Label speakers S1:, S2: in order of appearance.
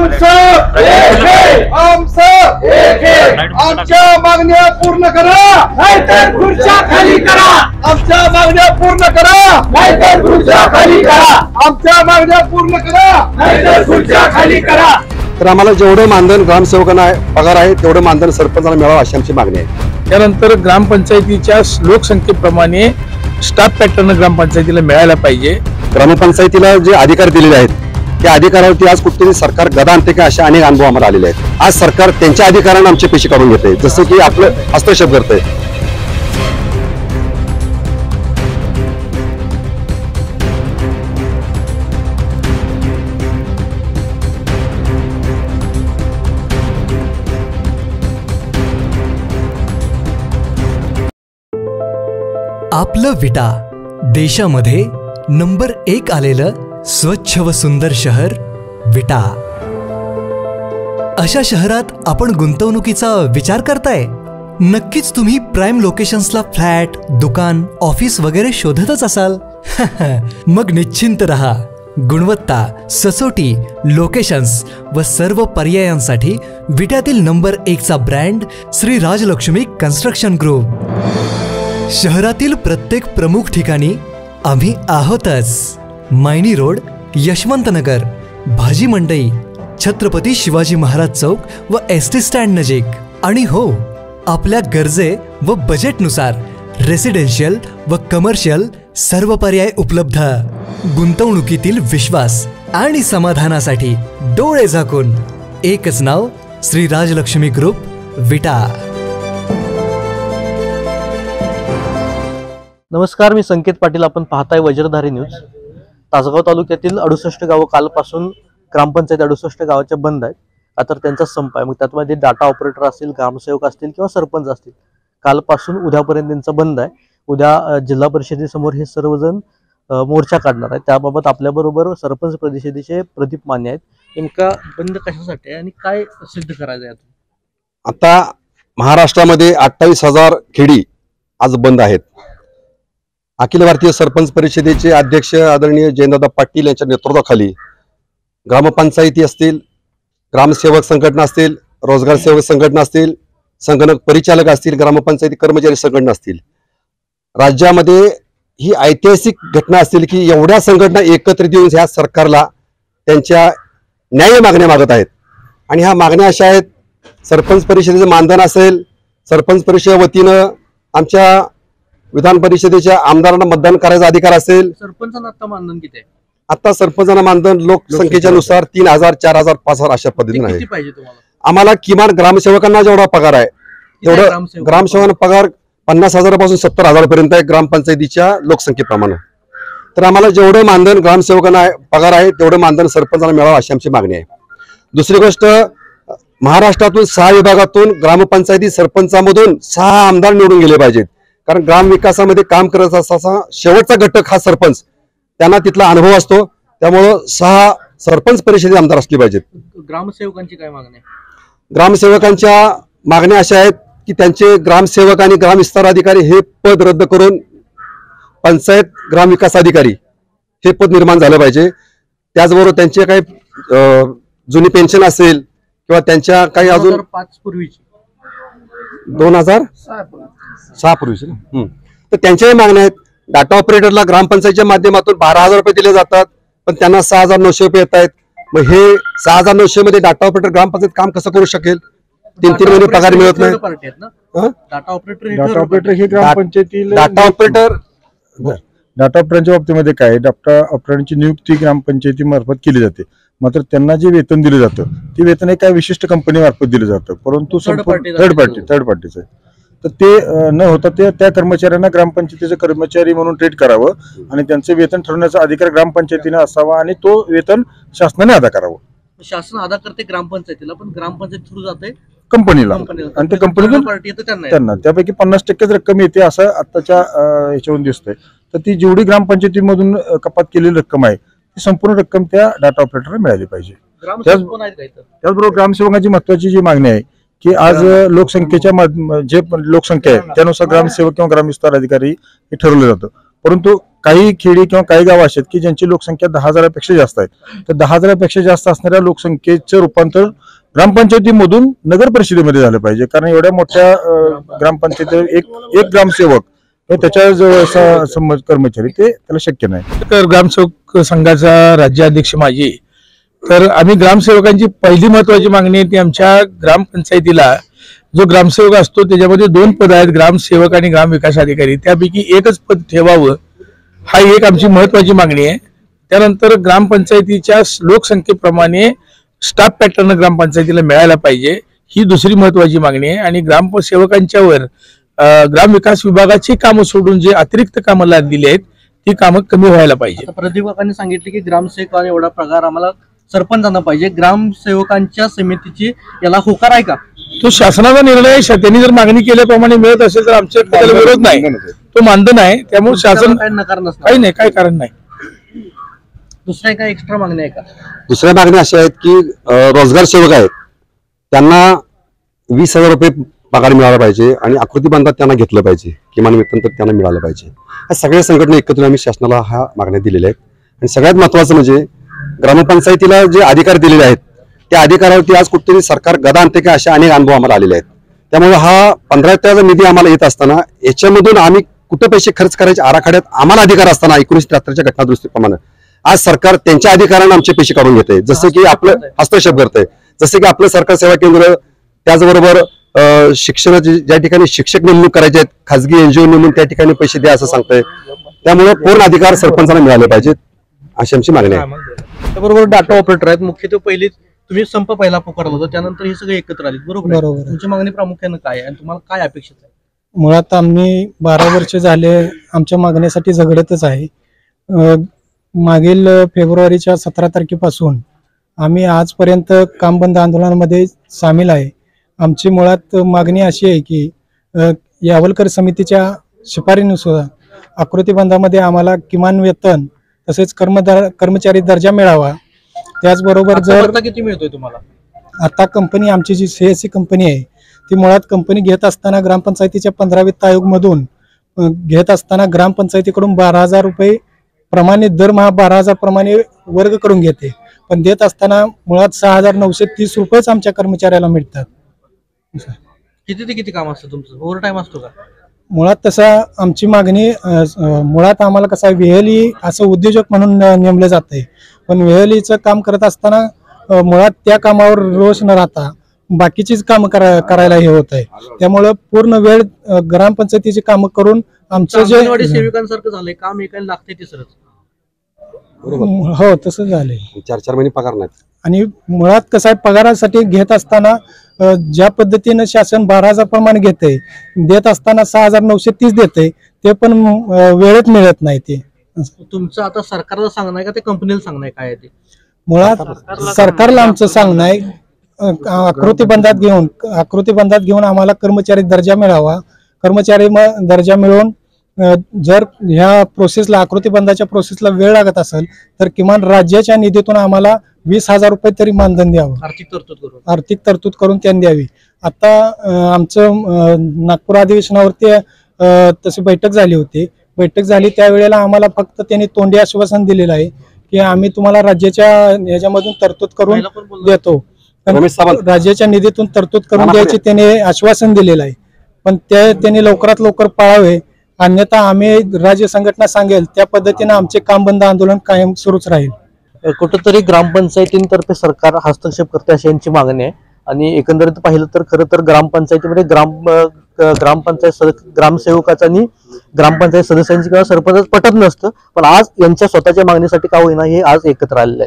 S1: आमच्या मागण्या पूर्ण करा नाहीतर खुर्च्या खाली करा। आमच्या मागण्या पूर्ण करा नाहीतर खुर्च्या खाली करा। आमच्या मागण्या पूर्ण करा नाहीतर खुर्च्या खाली करा।
S2: तर आम्हाला जेवढं मानधन ग्रामसेवकांना पगार आहे तेवढं मानधन सरपंचाला मिळावं अशी आमची मागणी आहे।
S3: त्यानंतर ग्रामपंचायतीच्या लोकसंख्येप्रमाणे स्टाफ पॅटर्न ग्रामपंचायतीला मिळायला पाहिजे।
S2: ग्रामपंचायतीला जे अधिकार दिलेले आहेत त्या अधिकारावरती आज कुठेतरी सरकार गदा आणते का असे अनेक अनुभव आम्हाला आलेले आहेत। आज सरकार त्यांच्या अधिकारांना आमचे पैसे काढून घेते, जसं की आपलं हस्तक्षेप करते।
S4: आपलं विटा देशामध्ये नंबर 1 आलेलं स्वच्छ व सुंदर शहर विटा। अशा शहरात आपण गुंतवणुकीचा विचार करताय? नक्कीच तुम्ही प्राइम लोकेशन्सला फ्लॅट, दुकान, ऑफिस वगैरे शोधतच असाल। मग निश्चिंत रहा, गुणवत्ता, सचोटी, लोकेशन्स व सर्व पर्यायांसाठी विट्यातील नंबर 1चा brand Shri Rajlakshmi construction group. शहरातील प्रत्येक प्रमुख ठिकाणी आम्ही आहोतच। मायनी रोड, यशवंतनगर, भाजी मंडई, छत्रपती शिवाजी महाराज चौक व एसटी स्टँड नजीक। आणि हो, आपल्या गरजे व बजेटनुसार रेसिडेन्शियल व कमर्शियल सर्व पर्याय उपलब्ध। गुंतवणुकीतील विश्वास आणि समाधानासाठी डोळे झाकून एकच नाव, श्री राजलक्ष्मी ग्रुप विटा।
S5: नमस्कार, मी संकेत पाटील। आपण पाहताय वज्रधारी न्यूज। तासगाव तालुक्यातील 68 गावं कालपासून ग्रामपंचायत 68 गावाच्या बंद आहेत, आता त्यांचा संप आहे। मग त्यामध्ये डाटा ऑपरेटर असतील, ग्रामसेवक असतील किंवा सरपंच असतील, कालपासून उद्यापर्यंत त्यांचा बंद आहे। उद्या जिल्हा परिषदेसमोर हे सर्वजण मोर्चा काढणार आहेत। त्याबाबत आपल्याबरोबर सरपंच परिषदेचे प्रदीप माने आहेत। नेमका बंद कशासाठी आहे आणि काय सिद्ध करायचं आहे?
S2: आता महाराष्ट्रामध्ये 28,000 खेडी आज बंद आहेत। अखिल भारतीय सरपंच परिषदेचे अध्यक्ष आदरणीय जयंतदादा पाटील यांच्या नेतृत्वाखाली ग्रामपंचायती असतील, ग्रामसेवक संघटना असतील, रोजगार सेवक संघटना असतील, संगणक परिचालक असतील, ग्रामपंचायती कर्मचारी संघटना असतील, राज्यामध्ये ही ऐतिहासिक घटना असतील की एवढ्या संघटना एकत्रित येऊन ह्या सरकारला त्यांच्या न्याय मागण्या मागत आहेत। आणि ह्या मागण्या अशा आहेत, सरपंच परिषदेचं मानधन असेल, सरपंच परिषद वतीनं आमच्या विधान परिषदेच्या आमदारांना मतदान करायचा अधिकार असेल।
S5: सरपंचांना आता मानधन किती आहे?
S2: आता सरपंचांना मानधन लोकसंख्येच्या नुसार 3,000, 4,000, 5,000 अशा पद्धतीने आहे। आम्हाला किमान ग्रामसेवकांना जेवढा पगार आहे तेवढं ग्रामसेवकांना पगार 50,000 पासून 70,000 पर्यंत आहे ग्रामपंचायतीच्या लोकसंख्येप्रमाणे। तर आम्हाला जेवढं मानधन ग्रामसेवकांना पगार आहे तेवढं मानधन सरपंचाला मिळावं अशी आमची मागणी आहे। दुसरी गोष्ट, महाराष्ट्रातून 6 विभागातून ग्रामपंचायती सरपंचामधून 6 आमदार निवडून गेले पाहिजेत, कारण ग्राम विकासामध्ये काम करत असताना शेवटचा घटक हा सरपंच, त्यांना तिथला अनुभव असतो। त्यामुळं 6 सरपंच परिषदेचे आमदार असले पाहिजेत।
S5: ग्रामसेवकांची काय मागणी आहे?
S2: ग्रामसेवकांच्या मागण्या अशा आहेत की त्यांचे ग्रामसेवक आणि ग्राम विस्तार अधिकारी हे पद रद्द करून पंचायत ग्राम विकास अधिकारी हे पद निर्माण झालं पाहिजे। त्याचबरोबर त्यांचे काही जुनी पेन्शन असेल किंवा त्यांच्या काही अजून
S5: 2005 पूर्वीची
S2: 2006 पूर्वीची तर त्यांच्याही मागण्या आहेत। डाटा ऑपरेटरला ग्रामपंचायतीच्या माध्यमातून 12,000 रुपये दिले जातात, पण त्यांना 6,900 रुपये येत आहेत। मग हे 6,900 मध्ये डाटा ऑपरेटर ग्रामपंचायत काम कसं करू शकेल? 3-3 महिने पगार मिळत नाही।
S5: डाटा ऑपरेटर
S3: ही ग्रामपंचायतीला डाटा ऑपरेटरच्या बाबतीमध्ये काय, डाटा ऑपरेटरची नियुक्ती ग्रामपंचायतीमार्फत केली जाते, मात्र त्यांना जे वेतन दिलं जातं ते वेतन एका विशिष्ट कंपनी मार्फत दिलं जातं, परंतु थर्ड पार्टीचं आहे। तर ते न होता ते त्या कर्मचाऱ्यांना ग्रामपंचायतीचे कर्मचारी म्हणून ट्रीट करावं आणि त्यांचे वेतन ठरवण्याचा अधिकार ग्रामपंचायतीने असावा आणि तो वेतन शासनाने अदा करावं।
S5: शासन अदा करते ग्रामपंचायतीला, पण ग्रामपंचायत थ्रू जाते
S2: कंपनीला
S5: आणि ते कंपनीतून
S2: त्यांना त्यापैकी 50% रक्कम येते असं आताच्या ह्याच्यावरून दिसतंय। तर ती जेवढी ग्रामपंचायतीमधून कपात केलेली रक्कम आहे ती संपूर्ण रक्कम त्या डाटा ऑपरेटरला मिळाली पाहिजे। त्याचबरोबर ग्रामसेवकांची महत्वाची जी मागणी आहे की आज लोकसंख्येच्या जे लोकसंख्या आहे त्यानुसार ग्रामसेवक किंवा ग्रामविस्तार अधिकारी हे ठरवलं जातं,
S3: परंतु काही खेडी किंवा काही गाव असे आहेत की ज्यांची लोकसंख्या 10,000पेक्षा जास्त आहे. तर 10,000पेक्षा जास्त असणाऱ्या लोकसंख्येचं रूपांतर ग्रामपंचायतीमधून नगर परिषदेमध्ये झालं पाहिजे. कारण एवढ्या मोठ्या ग्रामपंचायत एक ग्रामसेवक त्याच्या कर्मचारी त्याला शक्य नाही.
S6: तर ग्रामसेवक संघाचा राज्याध्यक्ष माझी, तर आम्ही ग्रामसेवकांची पहिली महत्वाची मागणी आहे ती आमच्या ग्रामपंचायतीला जो ग्रामसेवक असतो त्याच्यामध्ये 2 पद आहेत, ग्रामसेवक आणि ग्रामविकास अधिकारी. त्यापैकी एकच पद ठेवावं हा एक आमची महत्वाची मागणी आहे. त्यानंतर ग्रामपंचायतीच्या लोकसंख्येप्रमाणे स्टाफ पॅटर्न ग्रामपंचायतीला मिळायला पाहिजे ही दुसरी महत्वाची मागणी आहे. आणि ग्रामसेवकांच्यावर ग्रामविकास विभागाची कामं सोडून जे अतिरिक्त कामाला दिली आहेत ती कामं कमी व्हायला पाहिजे.
S5: प्रदीप काकांनी सांगितले की ग्रामसेवकांना एवढा पगार आम्हाला सरपंचांना पाहिजे, ग्रामसेवकांच्या समितीची याला होकार आहे का?
S6: तो शासनाचा निर्णय आहे. त्यांनी जर मागणी केल्याप्रमाणे मिळत असेल तर आमच्या त्याला विरोध नाही, तो मानधन आहे. त्यामुळे शासन
S5: काही नकार नसणार,
S6: काही नाही, काही कारण नाही.
S5: दुसऱ्या काय एक्स्ट्रा मागणी आहे का?
S2: दुसऱ्या मागण्या अशा आहेत की रोजगार सेवक आहेत त्यांना 20,000 रुपये पगार मिळाला पाहिजे आणि आकृतीबंधात त्यांना घेतलं पाहिजे, किमान वेतन तर त्यांना मिळालं पाहिजे. ह्या सगळ्या संघटना एकत्र आम्ही शासनाला ह्या मागण्या दिलेल्या आहेत. आणि सगळ्यात महत्वाचं म्हणजे ग्रामपंचायतीला जे अधिकार दिलेले आहेत त्या अधिकारावरती आज कुठेतरी सरकार गदा आणते का अशा अनेक अनुभव आम्हाला आलेले आहेत. त्यामुळे हा 15चा निधी आम्हाला येत असताना याच्यामधून आम्ही कुठे पैसे खर्च करायचे आराखड्यात आम्हाला अधिकार असताना 1973च्या घटनादुरुस्तीप्रमाणे आज सरकार त्यांच्या अधिकाराने आमचे पैसे काढून घेते, जसं की आपलं हस्तक्षेप करते. जसं की आपलं सरकार सेवा केंद्र, त्याचबरोबर शिक्षणाचे ज्या ठिकाणी शिक्षक नेमणूक करायचे आहेत खासगी NGO नेमून त्या ठिकाणी पैसे द्या असं सांगतंय. त्यामुळे पूर्ण अधिकार सरपंचांना मिळाले पाहिजेत अशी आमची मागणी आहे.
S5: त्याबरोबर डाटा ऑपरेटर आहेत. मुख्यत्वे पहिली तुम्ही संप पहिला पुकारला होता, त्यानंतर हे सगळे एकत्र आले, बरोबर? तुमची मागणी प्रामुख्याने काय आहे आणि तुम्हाला काय अपेक्षित आहे?
S7: मुळात आम्ही 12 वर्ष झाले आमच्या मागण्यासाठी झगडतच आहे. मागील फेब्रुवारीच्या 17 तारखेपासून आम्ही आजपर्यंत काम बंद आंदोलनामध्ये सामील आहे. आमची मुळात मागणी अशी आहे की यावलकर समितीच्या शिफारशीनुसार आकृतीबंधामध्ये आम्हाला किमान वेतन तसेच कर्मचारी दर्जा मिळावा. त्याचबरोबर जर
S5: किती मिळतोय तुम्हाला?
S7: आता कंपनी आमची जी CSC कंपनी आहे ती मुळात कंपनी घेत असताना ग्रामपंचायतीच्या 15 वित्त आयोगमधून घेत असताना ग्रामपंचायतीकडून 12,000 रुपये प्रमाणे दरमहा 12,000 प्रमाणे वर्ग करून घेते, पण देत असताना मुळात 6,930 रुपयेच आमच्या कर्मचाऱ्याला मिळतात.
S5: किती ते किती काम असतं तुमचं? ओव्हर टाइम असतो का?
S7: मुळात तसा आमची मागणी मुळात आम्हाला कसं आहे VLE असं उद्योजक म्हणून नेमलं जातंय, पण VLEचं काम करत असताना मुळात त्या कामावर रोष न राहता बाकीचीच कामं करायला हे होत आहे. त्यामुळं पूर्ण वेळ ग्रामपंचायतीची कामं करून आमचं जे
S5: सेविकांसारखं झालंय, काम एकाला लागते तिसरंच.
S7: हो तसं झालंय.
S2: 4-4 महिने पगार नाहीत.
S7: आणि मुळात कसं आहे पगारासाठी घेत असताना ज्या पद्धतीनं शासन 12,000 प्रमाणे घेते, देत असताना 6,930 देते, ते पण वेळेत मिळत नाही. ते
S5: तुमचं आता सरकारला सांगणं आहे का ते कंपनीला सांगणं आहे, काय आहे ते?
S7: मुळात सरकारला आमचं सांगणं आहे आकृतीबंधात घेऊन आम्हाला कर्मचारी दर्जा मिळावा. कर्मचारी दर्जा मिळवून जर ह्या प्रोसेसला आकृतीबंधाच्या प्रोसेसला वेळ लागत असेल तर किमान राज्याच्या निधीतून आम्हाला 20,000 रुपये तरी मानधन द्यावं, आर्थिक तरतूद करून त्यांनी द्यावी. आता आमचं नागपूर अधिवेशनावरती तशी बैठक झाली होती. बैठक झाली त्यावेळेला आम्हाला फक्त त्यांनी तोंडी आश्वासन दिलेलं आहे की आम्ही तुम्हाला राज्याच्या याच्यामधून तरतूद करून देतो, राज्याच्या निधीतून तरतूद करून द्यायची त्याने आश्वासन दिलेलं आहे. पण त्यांनी लवकरात लवकर पाळावे, अन्यथा आम्ही राज्य संघटना सांगेल त्या पद्धतीने आमचे काम बंद आंदोलन कायम सुरूच राहील.
S5: कुठेतरी ग्रामपंचायतींतर्फे सरकार हस्तक्षेप करते अशी यांची मागणी आहे. आणि एकंदरीत पाहिलं तर खरं तर ग्रामपंचायतीमध्ये ग्रामसेवकाचा आणि ग्रामपंचायत सदस्यांची किंवा सरपंच पटत नसतं, पण आज यांच्या स्वतःच्या मागणीसाठी का होईना हे आज एकत्र आलेलं आहे.